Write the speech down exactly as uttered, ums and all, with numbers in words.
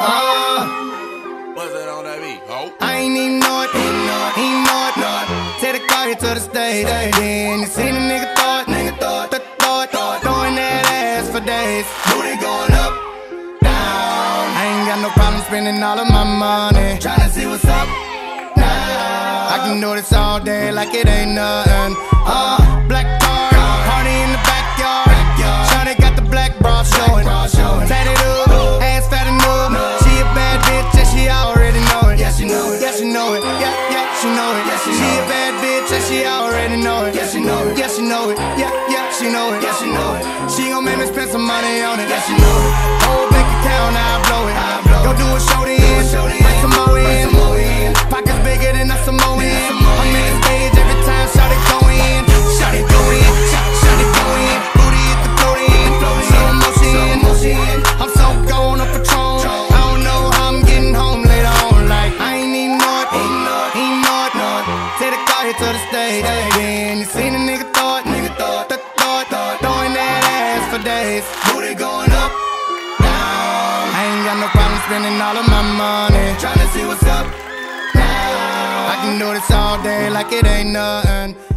Uh, What's that on that beat, ho? I ain't even know it, ain't know it, ain't know it, know it. Take the car here to the stage, then you seen a nigga thought, nigga thought, th thought, thought, throwing that ass for days. Booty going up, down. I ain't got no problem spending all of my money, tryna see what's up now. I can do this all day like it ain't nothing. Uh, black car, party in the backyard. Shawty got the black bra showing, tatted up, ass fat enough. She a bad bitch, yeah, she already know it. Yeah, she know it, yeah, she know it, yeah, yeah, she know it. Yeah, she, she a bad bitch, yeah, she already know it. Yeah, she know it, yeah, she know it, yeah, yeah, she know it, yeah, she know it. She gon' make me spend some money on it. Yeah, she know it. Whole bank account, I blow it. Go do a show to end, bring some more in. Pockets bigger than a Samoan. I'm in the stage every time, shout it go in, shout it go in, shout, shout it go in. Booty hit the float in, slow motion. I'm so gone on Patron. I don't know how I'm getting home later on. Like I ain't even know it, ain't know it, ain't know it, know it. Take the car here to the stage, then you seen a nigga thought, nigga thought, th thought, thought, throwing that ass for days. Booty going up, down. I ain't got no problem spending all of my money, tryna see what's up now. I can do this all day like it ain't nothing.